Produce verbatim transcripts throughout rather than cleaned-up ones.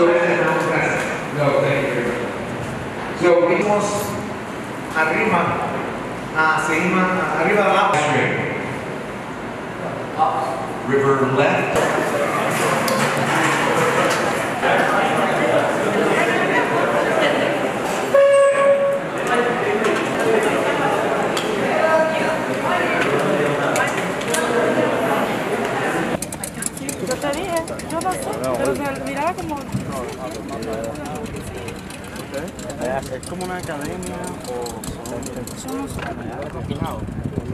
No, thank you. So, vimos arriba, ah, seguimos arriba de la up, river left. Yo te dije, yo no sé, pero se miraba como... ¿Es como una academia o son refinados?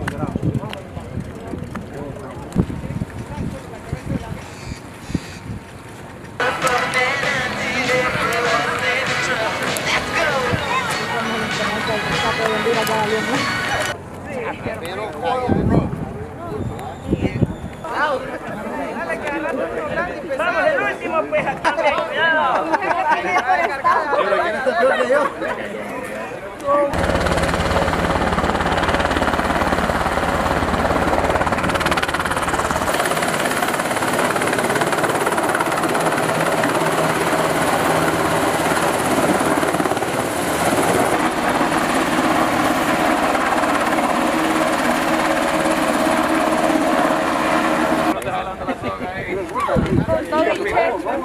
Vamos, el último, pues, acá, cuidado. Pero ¿quién está peor que yo?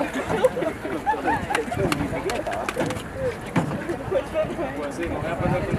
Pues sí, me voy a aprender.